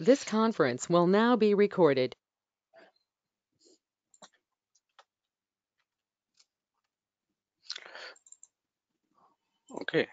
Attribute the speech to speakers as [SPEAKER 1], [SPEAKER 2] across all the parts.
[SPEAKER 1] This conference will now be recorded.
[SPEAKER 2] Okay.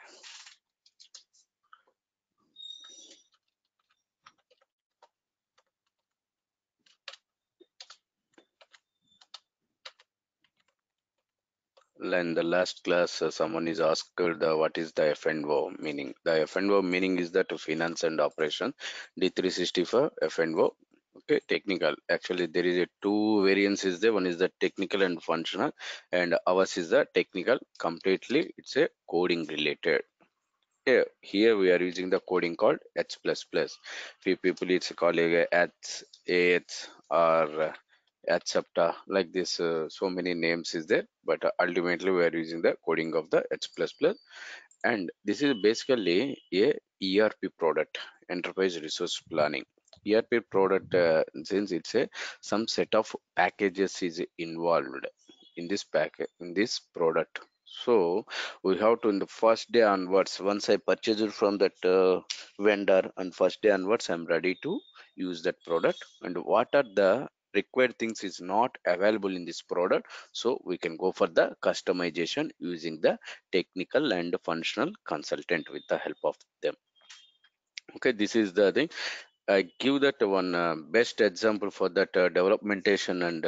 [SPEAKER 2] In the last class, someone is asked what is the F&O meaning. The F&O meaning is that finance and operation. D365 F&O. Okay, technical. Actually, there is a two variants is there. One is the technical and functional, and ours is the technical. Completely, it's a coding related. Here we are using the coding called H++. Few people it's called H, H or Accepta like this. So many names is there, but ultimately we are using the coding of the H++. And this is basically a ERP product, Enterprise Resource Planning. ERP product, since it's a some set of packages is involved in this package in this product. So we have to in the first day onwards. Once I purchase it from that vendor, and first day onwards, I'm ready to use that product. And what are the required things is not available in this product, so we can go for the customization using the technical and functional consultant with the help of them. Okay, this is the thing. I give that one best example for that developmentation and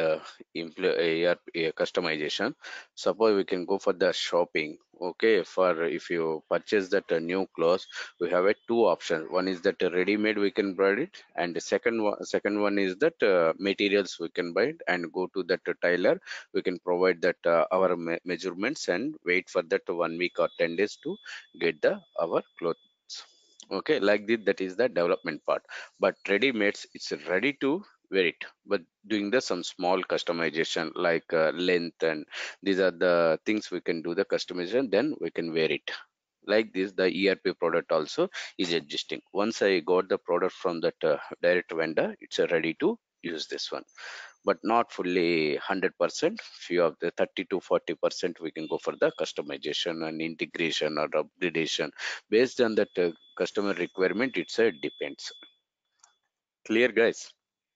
[SPEAKER 2] customization. Suppose we can go for the shopping. Okay, for if you purchase that new clothes, we have a two options. One is that ready-made we can buy it, and the second one is that materials we can buy it and go to that tailor. We can provide that our measurements and wait for that 1 week or 10 days to get the our clothes. Okay, like this, that is the development part. But ready mades, it's ready to wear it, but doing the some small customization like length, and these are the things we can do the customization, then we can wear it. Like this, the ERP product also is existing. Once I got the product from that direct vendor, it's ready to use this one, but not fully 100%. Few of the 30 to 40% we can go for the customization and integration or upgradation based on that customer requirement. It's a depends. Clear, guys?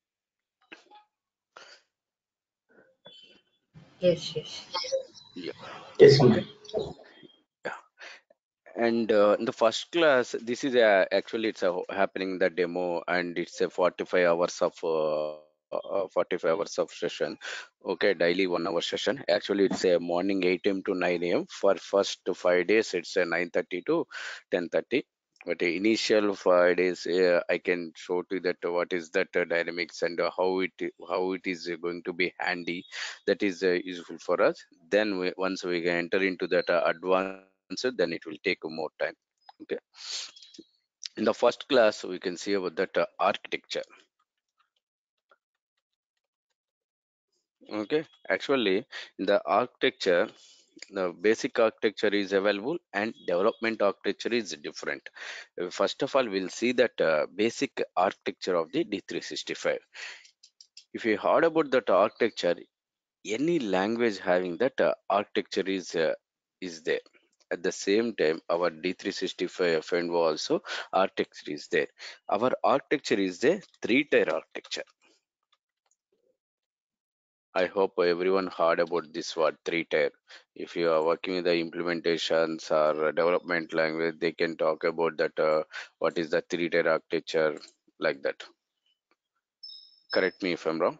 [SPEAKER 3] Yes, yes.
[SPEAKER 2] Yeah.
[SPEAKER 4] Yes,
[SPEAKER 2] Okay.
[SPEAKER 4] Sandeep.
[SPEAKER 2] Yeah. And in the first class, this is actually it's happening the demo, and it's a 45 hours of 45 hours of session. Okay, daily 1 hour session. Actually, it's a morning 8 a.m. to 9 a.m. For first 5 days, it's a 9:30 to 10:30. But the initial 5 days, I can show to that what is that dynamics and how it is going to be handy. That is useful for us. Then once we can enter into that advanced, then it will take more time. Okay. In the first class, we can see about that architecture. Okay. Actually, in the architecture, the basic architecture is available and development architecture is different. First of all, we'll see that basic architecture of the D365. If you heard about that architecture, any language having that architecture is there. At the same time, our D365 FNO also architecture is there. Our architecture is a three-tier architecture. I hope everyone heard about this word three-tier. If you are working with the implementations or development language, they can talk about that what is the three-tier architecture, like that. Correct me if I'm wrong.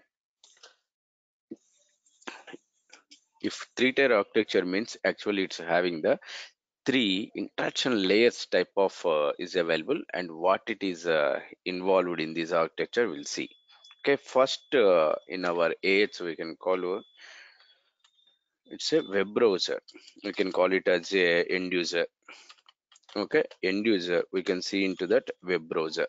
[SPEAKER 2] If three-tier architecture means actually it's having the three interaction layers type of is available, and what it is involved in this architecture we'll see. Okay, first in our AH we can call it's a web browser. We can call it as a end user. Okay, end user, we can see into that web browser.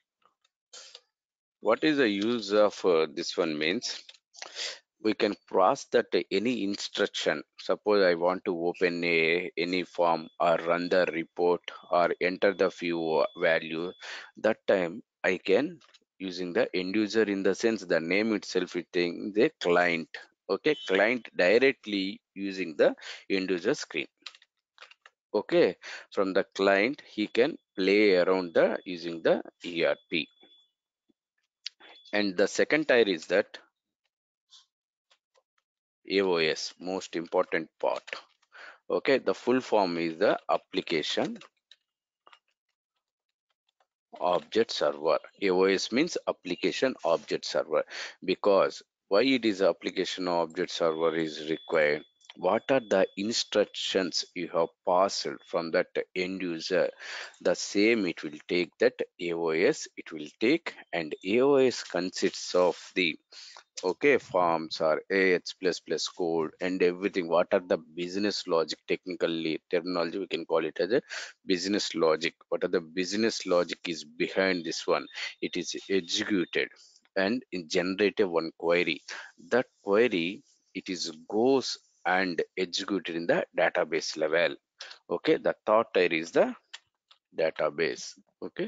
[SPEAKER 2] What is the use of this one means we can cross that any instruction. Suppose I want to open any form or run the report or enter the few value, that time I can using the end user, in the sense the name itself is saying the client. Okay, client directly using the end user screen. Okay, from the client he can play around the using the ERP. And the second tier is that AOS, most important part. Okay, the full form is the application object server. AOS means application object server. Because why it is application object server is required? What are the instructions you have passed from that end user? The same it will take that AOS it will take, and AOS consists of the okay forms or AH plus plus code and everything. What are the business logic, technically terminology we can call it as a business logic. What are the business logic is behind this one? It is executed and in generated one query. That query it is goes and executed in the database level. Okay, the third tier is the database. Okay,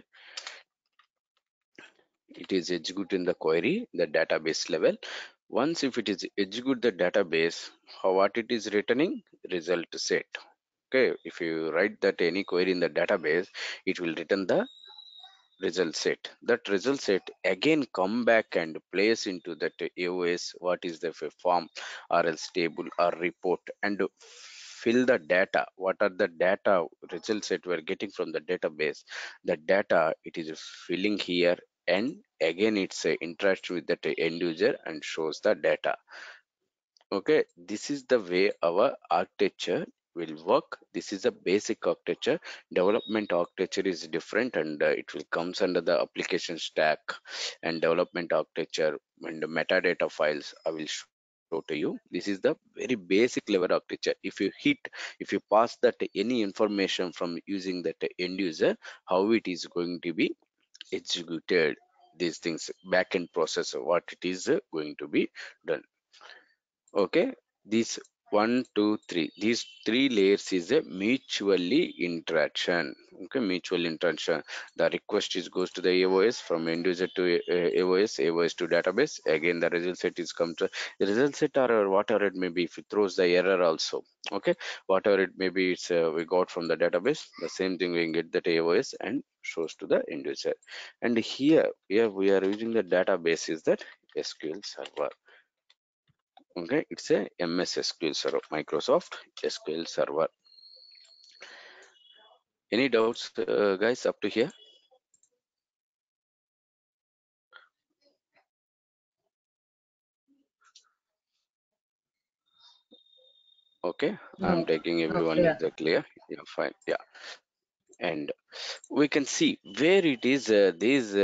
[SPEAKER 2] it is executed in the query the database level. Once if it is execute the database, how what it is returning? Result set. Okay, if you write that any query in the database, it will return the result set. That result set again come back and place into that AOS what is the form or else table or report and fill the data. What are the data result set we're getting from the database? The data it is filling here, and again it's interaction with that end user and shows the data. Okay, this is the way our architecture will work. This is a basic architecture. Development architecture is different, and it will comes under the application stack and development architecture and the metadata files. I will show to you. This is the very basic level architecture. If you pass that any information from using that end user, how it is going to be executed. These things backend process, what it is going to be done. Okay, these one, two, three. These three layers is a mutually interaction. Okay, mutual interaction. The request is goes to the AOS from end user to AOS, AOS to database. Again, the result set is come to the result set or whatever it may be. If it throws the error also. Okay, whatever it may be, it's we got from the database. The same thing we can get that AOS and shows to the end user. And here we are using the database is that SQL Server. Okay, it's a MS SQL Server, Microsoft SQL Server. Any doubts, guys, up to here? Okay, I'm
[SPEAKER 3] No,
[SPEAKER 2] taking
[SPEAKER 3] not
[SPEAKER 2] everyone is
[SPEAKER 3] clear.
[SPEAKER 2] clear. Yeah, fine. Yeah, and we can see where it is. These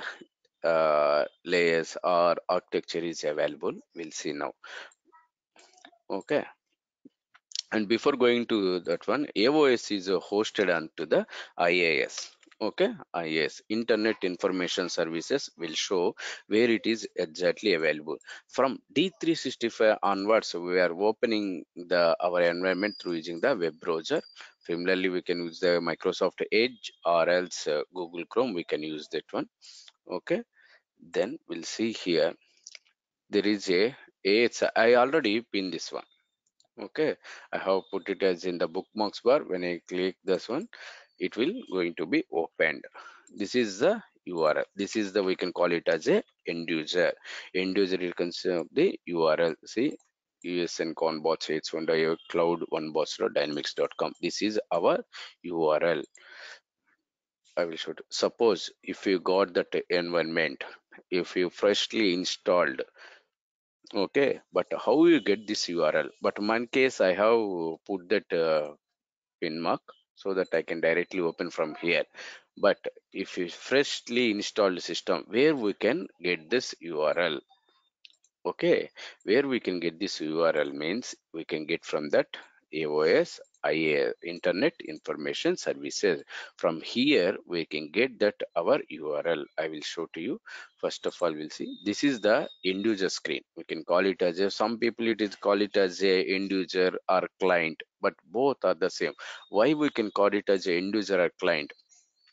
[SPEAKER 2] layers or architecture is available. We'll see now. Okay. And before going to that one, AOS is hosted onto the IaaS. Okay, IaaS, Internet Information Services will show where it is exactly available. From D365 onwards, we are opening the our environment through using the web browser. Similarly, we can use the Microsoft Edge or else Google Chrome. We can use that one. Okay, then we'll see here. There is it's I already pinned this one. Okay, I have put it as in the bookmarks bar. When I click this one, it will going to be opened. This is the URL. This is the we can call it as a end user. End user will consume the URL. See, usn conbots it's one cloud one bots dynamics.com. This is our URL. I will show. Suppose if you got that environment, if you freshly installed. Okay, but how you get this URL? But in my case, I have put that pin mark so that I can directly open from here. But if you freshly installed system, where we can get this URL? Okay, where we can get this URL means we can get from that AOS IA Internet Information Services. From here we can get that our URL. I will show to you. First of all, we'll see this is the end user screen. We can call it as a some people it is call it as a end user or client, but both are the same. Why we can call it as a end user or client?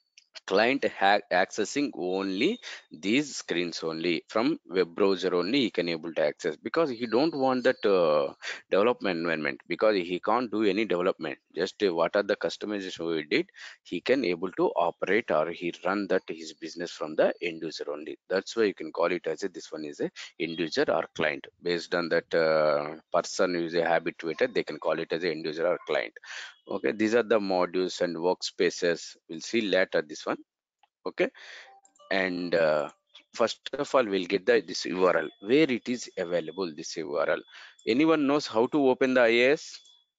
[SPEAKER 2] client accessing only these screens only from web browser only he can able to access, because he don't want that development environment, because he can't do any development, just what are the customization we did he can able to operate or he run that his business from the end user only. That's why you can call it as a, this one is a end user or client, based on that person who is a habituated they can call it as a end user or client. Okay, these are the modules and workspaces, we'll see later this one. Okay, and first of all we'll get the this URL where it is available, this URL. Anyone knows how to open the IAS?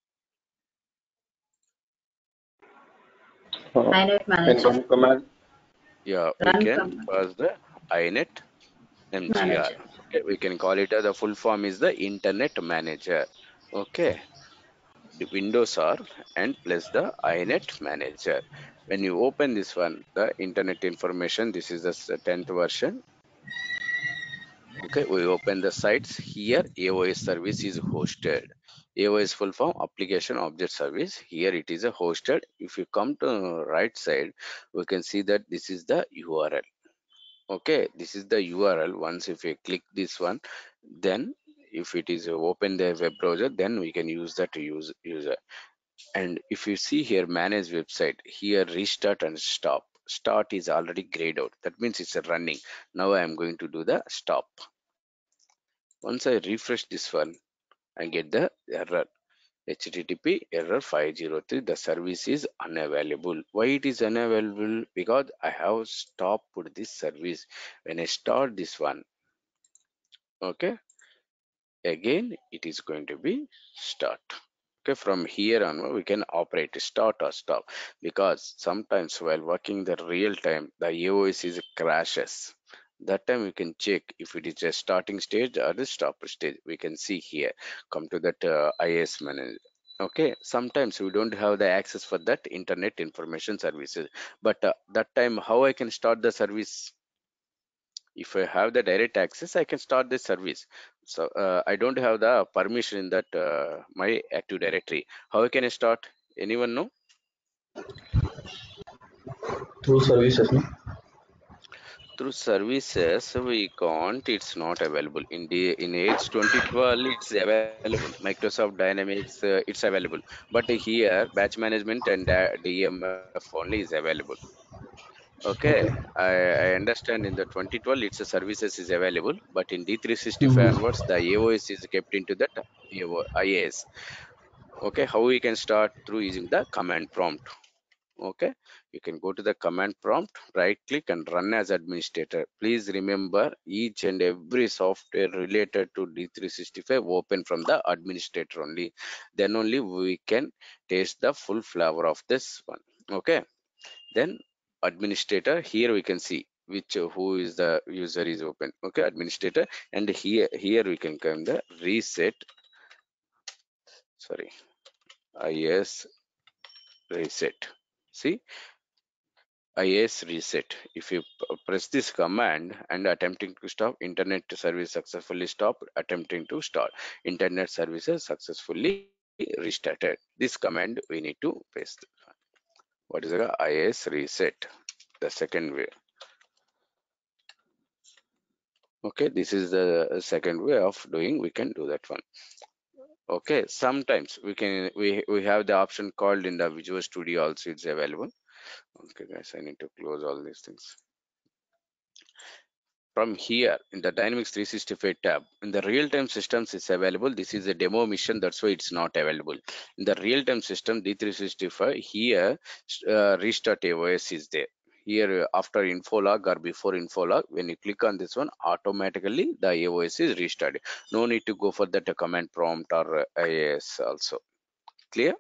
[SPEAKER 3] iNet
[SPEAKER 4] And
[SPEAKER 3] Manager.
[SPEAKER 4] run command.
[SPEAKER 2] Yeah, we
[SPEAKER 3] Run
[SPEAKER 2] can
[SPEAKER 3] command.
[SPEAKER 2] pass the inet mgr.
[SPEAKER 3] Manager.
[SPEAKER 2] Okay, we can call it as the full form is the internet manager. Okay, the windows are and plus the inet manager. When you open this one, the internet information, this is the 10th version. Okay, we open the sites here. AOS service is hosted. AOS full form application object service. Here it is a hosted. If you come to right side, we can see that this is the URL. Okay, this is the URL. Once if you click this one, then if it is open the web browser, then we can use that to use user. And if you see here manage website, here restart and stop. Start is already grayed out. That means it's a running. Now I am going to do the stop. Once I refresh this one, I get the error. HTTP error 503. The service is unavailable. Why it is unavailable? Because I have stopped this service. When I start this one, okay, again it is going to be start. Okay, from here on we can operate start or stop, because sometimes while working the real time the AOS is crashes. That time we can check if it is a starting stage or the stop stage. We can see here, come to that IS manager. Okay, sometimes we don't have the access for that internet information services, but that time how I can start the service? If I have the direct access, I can start this service. So I don't have the permission in that my Active Directory. How can I start? Anyone know?
[SPEAKER 4] Through services, no?
[SPEAKER 2] Through services, we can't. It's not available in the in Edge 2012. It's available. Microsoft Dynamics, it's available. But here, batch management and DMF only is available. Okay, I understand in the 2012 it's a services is available, but in D365
[SPEAKER 4] Mm-hmm.
[SPEAKER 2] onwards the AOS is kept into that IAS. Okay, how we can start through using the command prompt. Okay, you can go to the command prompt, right click and run as administrator. Please remember each and every software related to D365 open from the administrator only. Then only we can taste the full flavor of this one. Okay, then administrator, here we can see which who is the user is open. Okay, administrator, and here we can come the reset, sorry, is reset. See, is reset. If you press this command and attempting to stop, internet service successfully stopped, attempting to start, internet services successfully restarted. This command we need to paste. What is the is reset? The second way. Okay, this is the second way of doing. We can do that one. Okay, sometimes we have the option called in the Visual Studio also, it's available. Okay guys, I need to close all these things. From here in the Dynamics 365 tab, in the real-time systems is available. This is a demo mission, that's why it's not available. In the real-time system D365, here restart AOS is there. Here after info log or before info log, when you click on this one, automatically the AOS is restarted. No need to go for that command prompt or IAS also. Clear?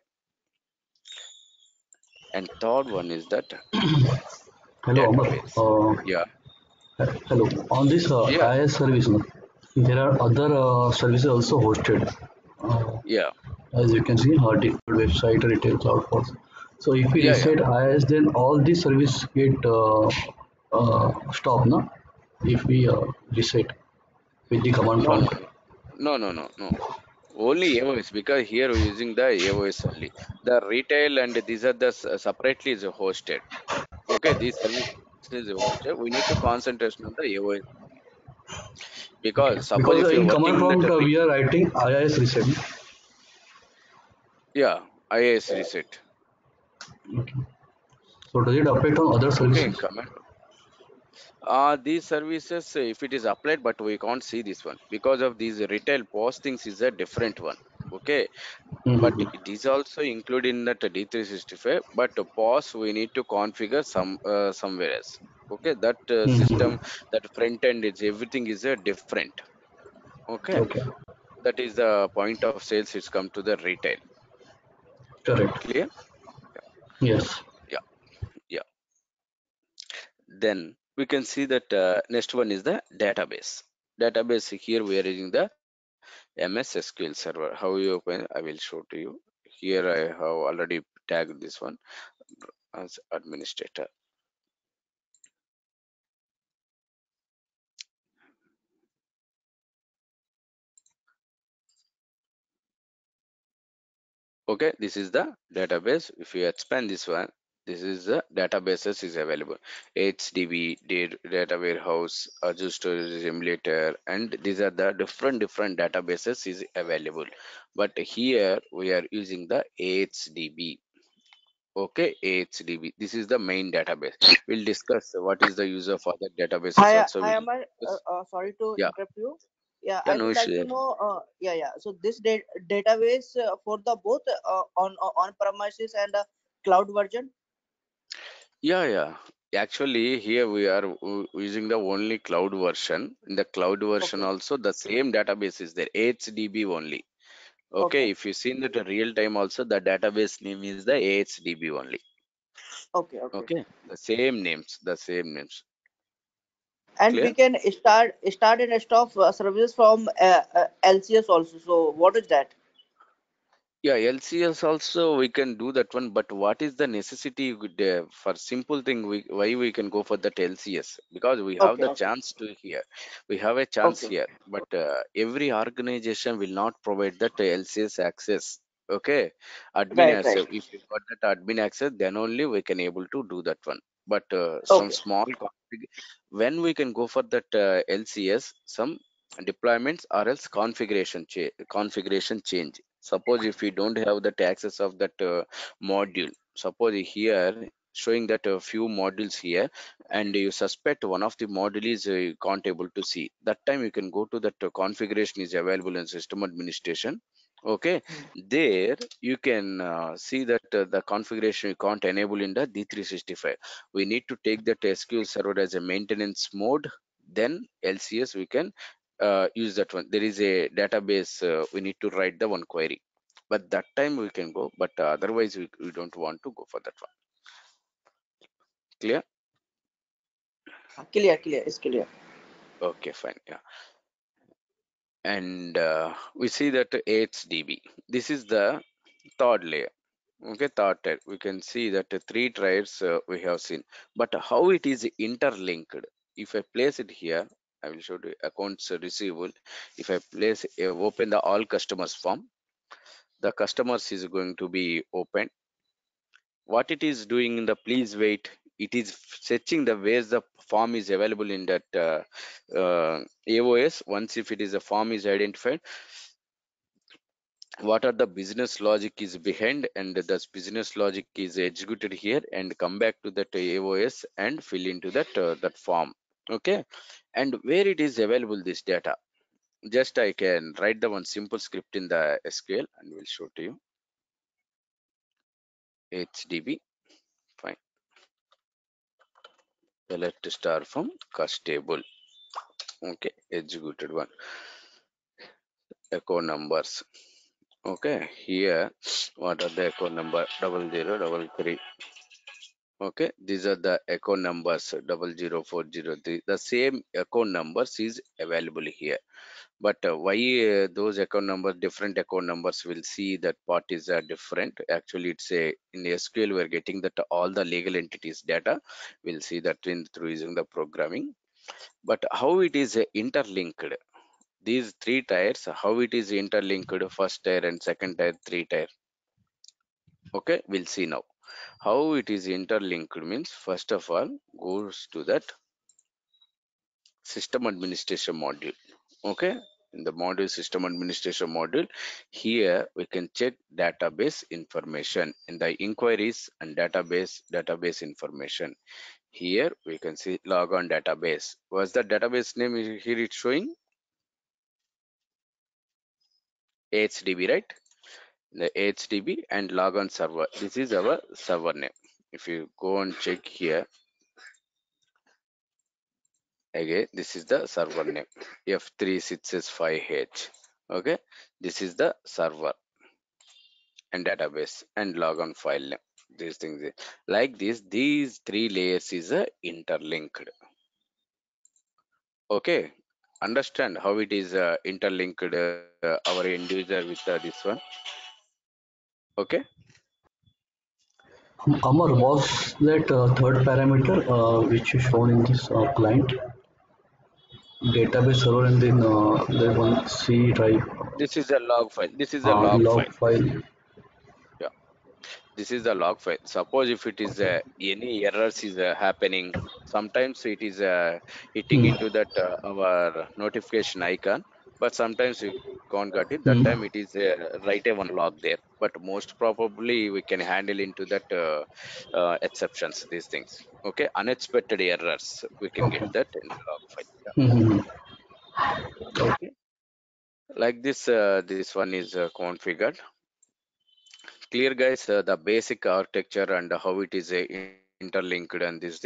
[SPEAKER 2] And third one is that
[SPEAKER 4] Hello, Amar.
[SPEAKER 2] database. Yeah,
[SPEAKER 4] Hello. On this
[SPEAKER 2] yeah,
[SPEAKER 4] IIS service, no, there are other services also hosted. Uh,
[SPEAKER 2] yeah,
[SPEAKER 4] as you can see, default website, retail cloud force. So if we
[SPEAKER 2] yeah, yeah.
[SPEAKER 4] reset IIS, then all these service get stop, no? If we reset with the command
[SPEAKER 2] No, no,
[SPEAKER 4] prompt.
[SPEAKER 2] no, no, no, no, no. Only AOS, because here we're using the AOS only. The retail and these are the separately is hosted. Okay. Okay, these services is hosted. We need to concentrate on the AOS
[SPEAKER 4] Okay.
[SPEAKER 2] because suppose
[SPEAKER 4] Because
[SPEAKER 2] if you're
[SPEAKER 4] in
[SPEAKER 2] working
[SPEAKER 4] command
[SPEAKER 2] in that
[SPEAKER 4] prompt we are writing IIS reset.
[SPEAKER 2] yeah, IAS reset.
[SPEAKER 4] Okay. So does it affect on other
[SPEAKER 2] Okay, in
[SPEAKER 4] services?
[SPEAKER 2] command. These services, if it is applied, but we can't see this one because of these retail postings is a different one. Okay, but
[SPEAKER 4] Mm-hmm.
[SPEAKER 2] it is also included in that D365. But POS we need to configure somewhere else. Okay, that
[SPEAKER 4] Mm-hmm.
[SPEAKER 2] system, that front end is everything is different. Okay,
[SPEAKER 4] Okay.
[SPEAKER 2] that is the point of sales. It's come to the retail.
[SPEAKER 4] Correct.
[SPEAKER 2] Clear?
[SPEAKER 4] Yes.
[SPEAKER 2] Yeah, yeah. Then we can see that next one is the database. Database here we are using the MS SQL Server. How you open? I will show to you. Here I have already tagged this one as administrator. Okay, this is the database. If you expand this one, this is the databases is available. HDB, data warehouse, Azure storage emulator, and these are the different databases is available. But here we are using the HDB. Okay, HDB. This is the main database. We'll discuss what is the user for the databases
[SPEAKER 3] Hi,
[SPEAKER 2] also.
[SPEAKER 3] hi,
[SPEAKER 2] We'll
[SPEAKER 3] Amar.
[SPEAKER 2] discuss.
[SPEAKER 3] Sorry to
[SPEAKER 2] Yeah,
[SPEAKER 3] interrupt you. Yeah,
[SPEAKER 2] yeah,
[SPEAKER 3] I
[SPEAKER 2] no
[SPEAKER 3] would like
[SPEAKER 2] issue
[SPEAKER 3] to
[SPEAKER 2] there.
[SPEAKER 3] know. Yeah. So this database for the both on premises and cloud version.
[SPEAKER 2] Yeah, yeah. Actually, here we are using the only cloud version. In the cloud version
[SPEAKER 3] Okay.
[SPEAKER 2] also, the same database is there, HDB only. Okay,
[SPEAKER 3] Okay.
[SPEAKER 2] if you see in the real time also, the database name is the HDB only.
[SPEAKER 3] Okay. Okay.
[SPEAKER 2] Okay, the same names, the same names.
[SPEAKER 3] And we
[SPEAKER 2] Clear?
[SPEAKER 3] can start and stop services from LCS also. So what is that?
[SPEAKER 2] Yeah, LCS also we can do that one, but what is the necessity for simple thing why we can go for that LCS? Because we have
[SPEAKER 3] Okay.
[SPEAKER 2] the
[SPEAKER 3] Okay.
[SPEAKER 2] chance to here. We have a chance
[SPEAKER 3] Okay.
[SPEAKER 2] here, but every organization will not provide that LCS access. Okay, admin
[SPEAKER 3] Right.
[SPEAKER 2] access.
[SPEAKER 3] Right.
[SPEAKER 2] If you got that admin access, then only we can able to do that one. But some
[SPEAKER 3] Okay.
[SPEAKER 2] small when we can go for that LCS, some deployments or else configuration change. Suppose if we don't have the access of that module, suppose here showing that a few modules here, and you suspect one of the module is can't able to see, that time you can go to that configuration is available in system administration. Okay, there you can see that the configuration you can't enable in the D365. We need to take that SQL server as a maintenance mode, then LCS we can use that one. There is a database, we need to write the one query, but that time we can go, but otherwise we don't want to go for that one. Clear?
[SPEAKER 3] Clear. Clear. It's clear.
[SPEAKER 2] Okay, fine. Yeah, and we see that HDB, this is the third layer. Okay, third tier we can see that the three tiers we have seen, but how it is interlinked. If I place it here, I will show you accounts receivable. If I place open the all customers form, the customers is going to be open. What it is doing in the please wait, it is searching the ways the form is available in that AOS. Once if it is a form is identified, what are the business logic is behind, and this business logic is executed here and come back to that AOS and fill into that form. Okay, and where it is available this data, just I can write the one simple script in the SQL and will show to you. HDB, fine. Select star from cost table. Okay, executed one. Echo numbers. Okay, here what are the echo number? 0033. Okay, these are the account numbers 00403. The same account numbers is available here. But why those account numbers, different account numbers, will see that part is different. Actually, it's a in SQL we're getting that all the legal entities data. We'll see that in through using the programming. But how it is interlinked? These three tiers, how it is interlinked? First tier and second tier, three tier. Okay, we'll see now. How it is interlinked means, first of all, goes to that system administration module. Okay, in the module system administration module, here we can check database information in the inquiries and database information. Here we can see log on database. What's the database name here? It's showing HDB, right? The HDB and log on server. This is our server name. If you go and check here, again, this is the server name F3665H. Okay, this is the server and database and logon file name. These things like this, these three layers is interlinked. Okay, understand how it is interlinked, our end user with this one. Okay.
[SPEAKER 4] Amar, was that third parameter which is shown in this client database server and then the one C drive
[SPEAKER 2] This is a log file. This is a log
[SPEAKER 4] log
[SPEAKER 2] file.
[SPEAKER 4] file?
[SPEAKER 2] Yeah, this is the log file. Suppose if it is any errors is happening, sometimes it is hitting
[SPEAKER 4] Hmm.
[SPEAKER 2] into that our notification icon, but sometimes we can't get it. That
[SPEAKER 4] Hmm.
[SPEAKER 2] time it is write a one log there, but most probably we can handle into that exceptions, these things. Okay, unexpected errors we can get
[SPEAKER 4] Okay.
[SPEAKER 2] that in the log file.
[SPEAKER 4] Hmm. Hmm,
[SPEAKER 2] Yeah.
[SPEAKER 4] hmm.
[SPEAKER 2] Okay, like this one is configured. Clear, guys, the basic architecture and how it is interlinked and these things.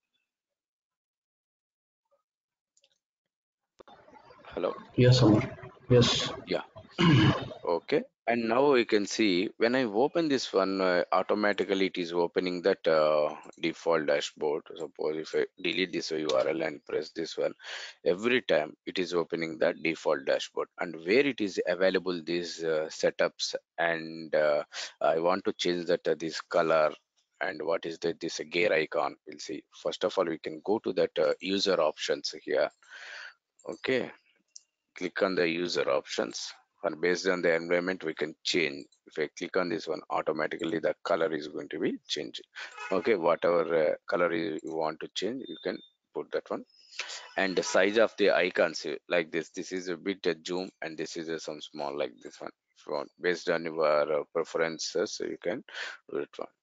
[SPEAKER 2] Hello.
[SPEAKER 4] Yes, Amar. Yes.
[SPEAKER 2] Yeah. Okay. And now we can see when I open this one, automatically it is opening that default dashboard. Suppose if I delete this URL and press this one, every time it is opening that default dashboard, and where it is available these setups, and I want to change that this color, and what is that this gear icon. We'll see. First of all, we can go to that user options here. Okay, click on the user options, and based on the environment we can change. If I click on this one, automatically the color is going to be changed. Okay, whatever color you want to change, you can put that one. And the size of the icons, like this is a bit zoom, and this is some small like this one. If you want, based on your preferences, you can do it one.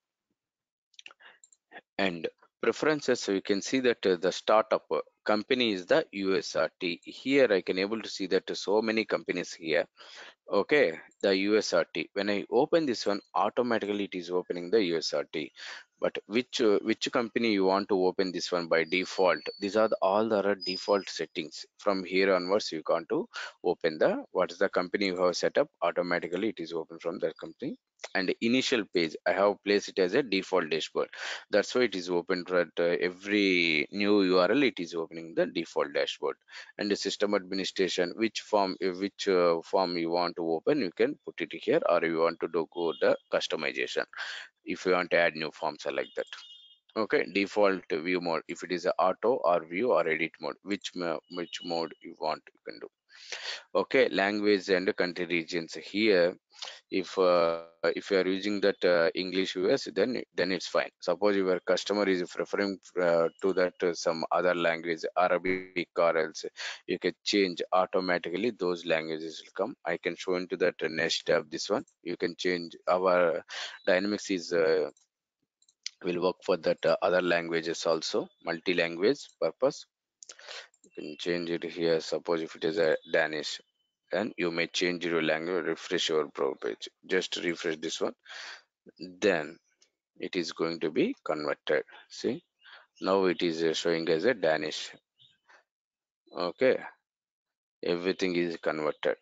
[SPEAKER 2] And preferences, so you can see that the startup company is the USRT. Here I can able to see that so many companies here. Okay, the USRT. When I open this one, automatically it is opening the USRT. But which company you want to open this one by default? These are all the other default settings. From here onwards, you can't to open the what is the company you have set up. Automatically, it is open from that company. And the initial page, I have placed it as a default dashboard. That's why it is open at every new URL. It is opening the default dashboard. And the system administration, which form you want to open, you can put it here, or you want to do go the customization if you want to add new forms or like that. Okay, default view mode, if it is a auto or view or edit mode, which mode you want, you can do. Okay, language and country regions here. If you are using that English US, then it's fine. Suppose your customer is preferring to that some other language, Arabic or else, you can change automatically. Those languages will come. I can show into that next tab. This one you can change. Our Dynamics is will work for that other languages also, multi-language purpose. You can change it here. Suppose if it is a Danish, and you may change your language, refresh your pro page, just refresh this one, then it is going to be converted. See, now it is showing as a Danish. Okay, everything is converted.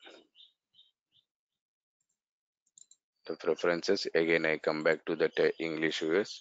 [SPEAKER 2] The preferences, again I come back to that English US.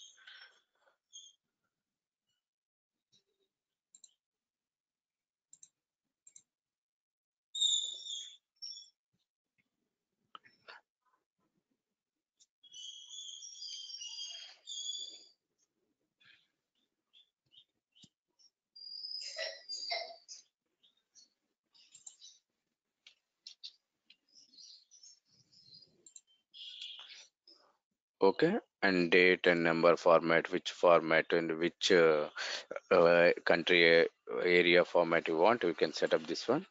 [SPEAKER 2] Okay, and date and number format, which format and which country area format you want. We can set up this one.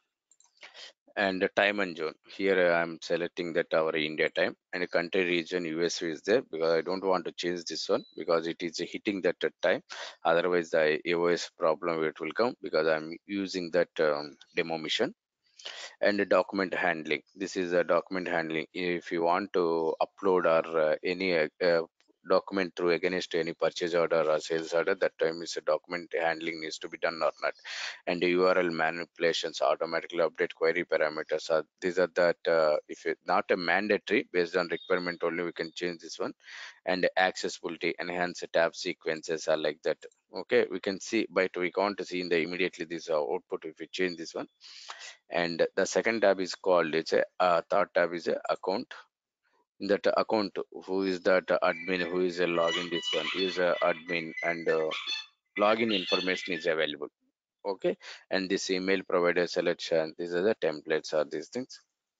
[SPEAKER 2] And the time and zone. Here I'm selecting that our India time, and the country region US is there because I don't want to change this one because it is hitting that time. Otherwise the AOS problem it will come because I'm using that demo mission. And the document handling, this is a document handling. If you want to upload or any document through against any purchase order or sales order, that time is a document handling needs to be done or not. And the URL manipulations, automatically update query parameters, these are that if it's not a mandatory, based on requirement only we can change this one. And accessibility, enhance tab sequences are like that. Okay, we can see, but we can't see in the immediately this output if we change this one. And the second tab is called, it's a third tab is a account. In that account, who is that admin, who is a login, this one is a admin, and login information is available. Okay, and this email provider selection, these are the templates or these things.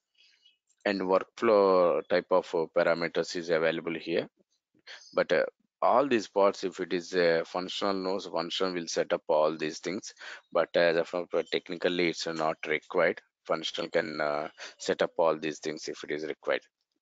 [SPEAKER 2] And workflow type of parameters is available here. But all these parts, if it is functional nodes, function will set up all these things. But as of now, technically it's not required. Functional can set up all these things if it is required.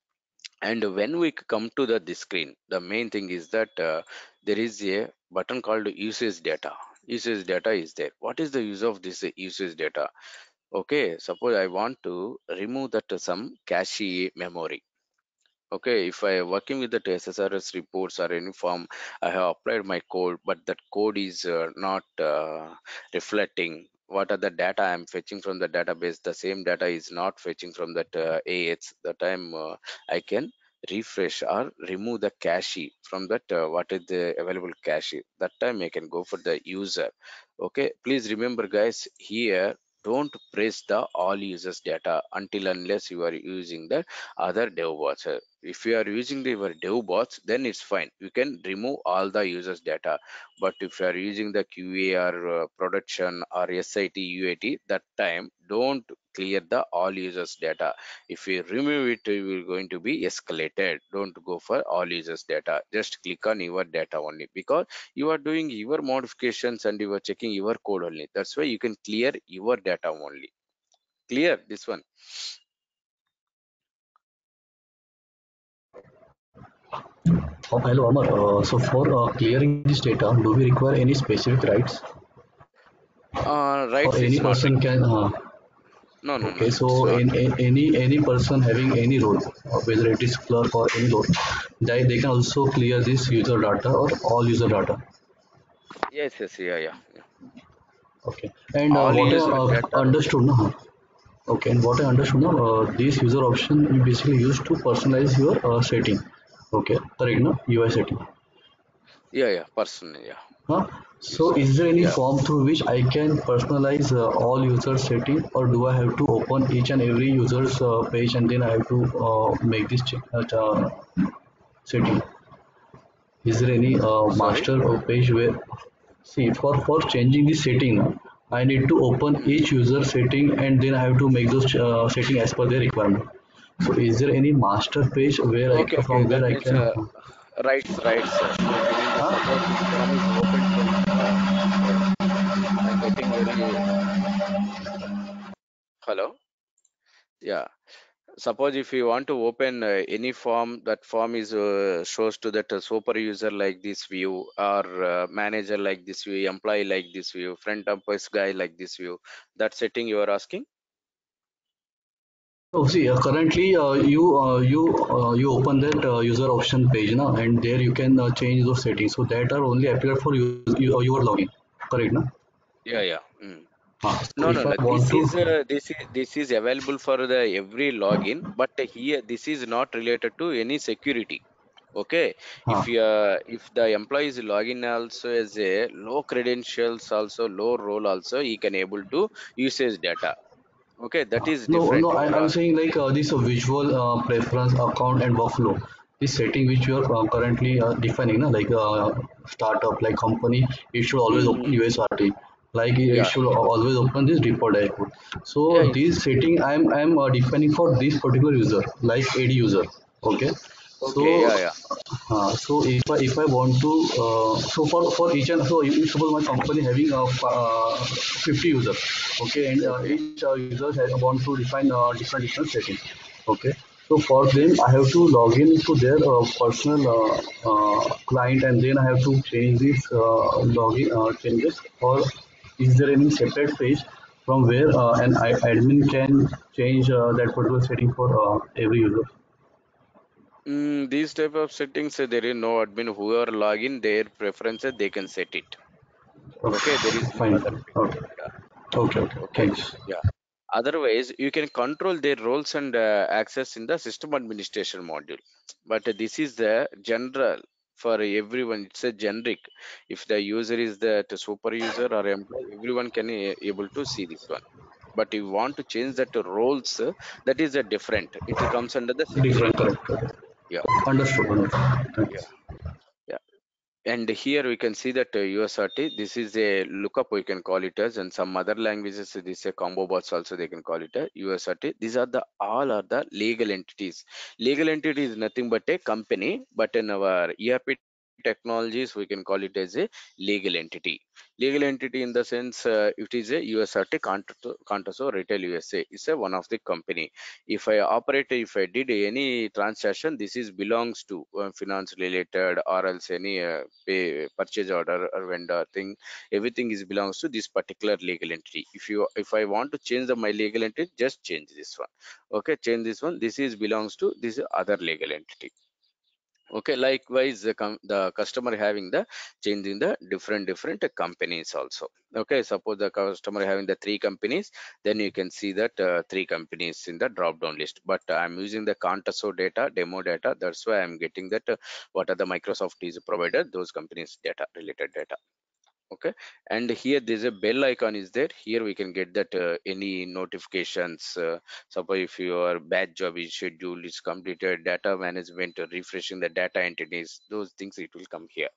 [SPEAKER 2] And when we come to this screen, the main thing is that there is a button called usage data. Usage data is there. What is the use of this usage data? Okay, suppose I want to remove that some cache memory. Okay, if I am working with the SSRS reports or any form, I have applied my code, but that code is not reflecting what are the data I am fetching from the database. The same data is not fetching from that AX. The time I can refresh or remove the cache from that what is the available cache. That time I can go for the user. Okay, please remember guys, here don't press the all users data until unless you are using the other dev bots. If you are using your dev bots, then it's fine, you can remove all the users data. But if you are using the QA or production or SIT UAT, that time don't clear the all users data. If you remove it, you will going to be escalated. Don't go for all users data, just click on your data only, because you are doing your modifications and you are checking your code only. That's why you can clear your data only. Clear this one?
[SPEAKER 4] Hello, Amar. So for clearing this data, do we require any specific rights, or
[SPEAKER 2] Rights
[SPEAKER 4] any
[SPEAKER 2] is not
[SPEAKER 4] person
[SPEAKER 2] required.
[SPEAKER 4] can?
[SPEAKER 2] No,
[SPEAKER 4] Okay, so
[SPEAKER 2] it's not.
[SPEAKER 4] any person having any role, whether it is clerk or any role, they can also clear this user data or all user data.
[SPEAKER 2] Yes, yeah.
[SPEAKER 4] Okay, and
[SPEAKER 2] All
[SPEAKER 4] what I
[SPEAKER 2] user data.
[SPEAKER 4] understood, no? Okay, and what I understood, no? This user option is basically used to personalize your setting. Okay, correct, no? UI setting.
[SPEAKER 2] Yeah, person, yeah.
[SPEAKER 4] Huh? So,
[SPEAKER 2] User,
[SPEAKER 4] is there any
[SPEAKER 2] yeah.
[SPEAKER 4] form through which I can personalize all user setting, or do I have to open each and every user's page and then I have to make this setting? Is there any
[SPEAKER 2] Sorry.
[SPEAKER 4] master page where, see, for changing the setting, I need to open
[SPEAKER 2] Hmm.
[SPEAKER 4] each user setting and then I have to make those setting as per their requirement. So, is there any master page where
[SPEAKER 2] Okay.
[SPEAKER 4] from where
[SPEAKER 2] That
[SPEAKER 4] I
[SPEAKER 2] means
[SPEAKER 4] can?
[SPEAKER 2] rights. You are giving the,
[SPEAKER 4] Huh?
[SPEAKER 2] suppose this form is open from. Yeah, I'm getting very. Hello. Yeah. Suppose if you want to open any form, that form is shows to that super user like this view, or manager like this view, employee like this view, front office guy like this view. That setting you are asking?
[SPEAKER 4] Oh, see, currently you open that user option page now, and there you can change those settings. So that are only appear for your login, correct, na?
[SPEAKER 2] Yeah. Mm.
[SPEAKER 4] So if I
[SPEAKER 2] No.
[SPEAKER 4] want
[SPEAKER 2] This
[SPEAKER 4] to,
[SPEAKER 2] is this is available for the every login, but here this is not related to any security. Okay,
[SPEAKER 4] uh,
[SPEAKER 2] if the employee is login also as a low credentials, also low role, also he can able to use his data. Okay, that is
[SPEAKER 4] no,
[SPEAKER 2] different
[SPEAKER 4] I'm
[SPEAKER 2] overall.
[SPEAKER 4] saying like this visual preference account and workflow. This setting which you are currently defining, na, like startup, like company, it should always open
[SPEAKER 2] Hmm.
[SPEAKER 4] USRT. Like it
[SPEAKER 2] Yeah,
[SPEAKER 4] should always open this report dashboard.
[SPEAKER 2] yeah,
[SPEAKER 4] So this setting I'm defining for this particular user, like AD user. Okay.
[SPEAKER 2] Okay,
[SPEAKER 4] So,
[SPEAKER 2] yeah.
[SPEAKER 4] so if I want to, so for each and so you suppose my company having 50 users, okay, and
[SPEAKER 2] Okay.
[SPEAKER 4] each user want to define different settings, okay. So for them, I have to log in to their personal client, and then I have to change this login changes, or is there any separate page from where an admin can change that particular setting for every user?
[SPEAKER 2] These type of settings, there is no admin. Whoever log in, their preferences, they can set it. Okay, there
[SPEAKER 4] Okay,
[SPEAKER 2] is no
[SPEAKER 4] fine,
[SPEAKER 2] other
[SPEAKER 4] fine.
[SPEAKER 2] way.
[SPEAKER 4] Okay,
[SPEAKER 2] Yeah.
[SPEAKER 4] okay, okay.
[SPEAKER 2] Okay.
[SPEAKER 4] Thanks.
[SPEAKER 2] Yeah. Otherwise, you can control their roles and access in the system administration module. But this is the general for everyone. It's a generic. If the user is the super user or employee, everyone can able to see this one. But if you want to change that to roles, that is a different. It comes under the
[SPEAKER 4] Different,
[SPEAKER 2] security.
[SPEAKER 4] correct, correct.
[SPEAKER 2] Yeah.
[SPEAKER 4] Understood, understood.
[SPEAKER 2] Yeah.
[SPEAKER 4] Thanks.
[SPEAKER 2] Yeah. And here we can see that USRT, this is a lookup we can call it as, and some other languages, this is a combo bots also they can call it a USRT. These are the all are the legal entities. Legal entity is nothing but a company, but in our ERP technologies we can call it as a legal entity. Legal entity in the sense it is a USRT Contoso Retail USA. It's a one of the company. If I operate, if I did any transaction, this is belongs to finance related or else any purchase order or vendor thing, everything is belongs to this particular legal entity. If I want to change my legal entity, just change this one. Okay, change this one, this is belongs to this other legal entity. Okay, likewise the customer having the changing the different companies also. Okay, suppose the customer having the three companies, then you can see that three companies in the drop down list. But I'm using the Contoso data demo data, that's why I'm getting that what are the Microsoft is provided those companies data related data. Okay, and here there's a bell icon is there. Here we can get that any notifications, suppose if your batch job is scheduled, is completed, data management, refreshing the data entities, those things it will come here.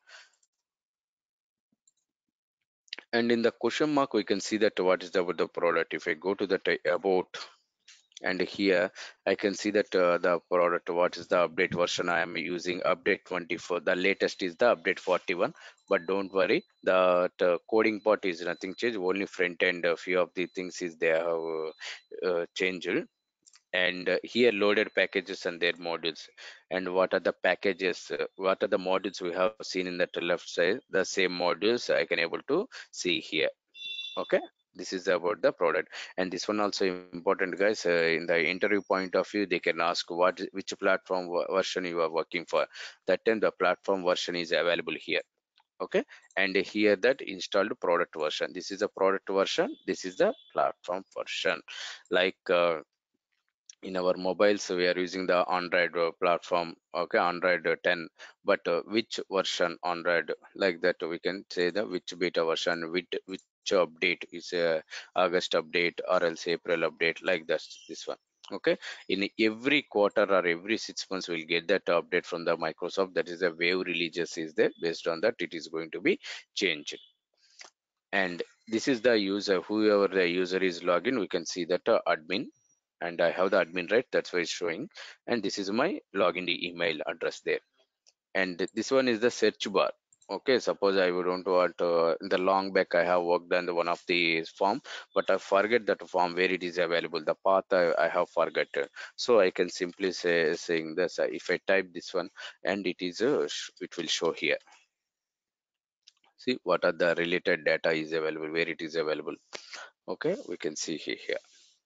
[SPEAKER 2] And in the question mark we can see that what is about the product. If I go to the about, and here I can see that the product, what is the update version I am using, update 24, the latest is the update 41. But don't worry, the coding part is nothing changed, only front end a few of the things is they have changed. And here loaded packages and their modules, and what are the packages, what are the modules we have seen in the left side, the same modules I can able to see here. Okay, this is about the product. And this one also important, guys, in the interview point of view they can ask which platform version you are working for. That time the platform version is available here. Okay, and here that installed product version, this is the product version, this is the platform version. Like in our mobiles we are using the Android platform. Okay, Android 10, but which version Android, like that we can say the which beta version, which update is a August update or else April update, like this one. Okay, in every quarter or every 6 months we'll get that update from the Microsoft, that is a wave releases is there, based on that it is going to be changed. And this is the user, whoever the user is login, we can see that admin, and I have the admin right, that's why it's showing. And this is my login email address there. And this one is the search bar. Okay, suppose I would want in the long back I have worked on the one of the form, but I forget that form where it is available, the path I have forgotten. So I can simply say saying this, if I type this one, and it is it will show here. See what are the related data is available, where it is available. Okay, we can see here.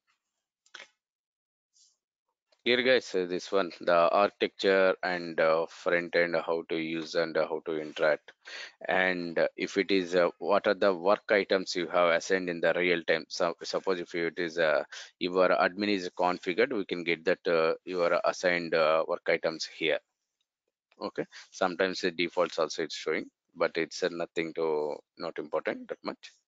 [SPEAKER 2] Here guys, this one, the architecture and front end, how to use and how to interact. And if it is what are the work items you have assigned in the real time. So suppose if it is your admin is configured, we can get that your assigned work items here. Okay, sometimes the defaults also it's showing, but it's nothing to not important that much.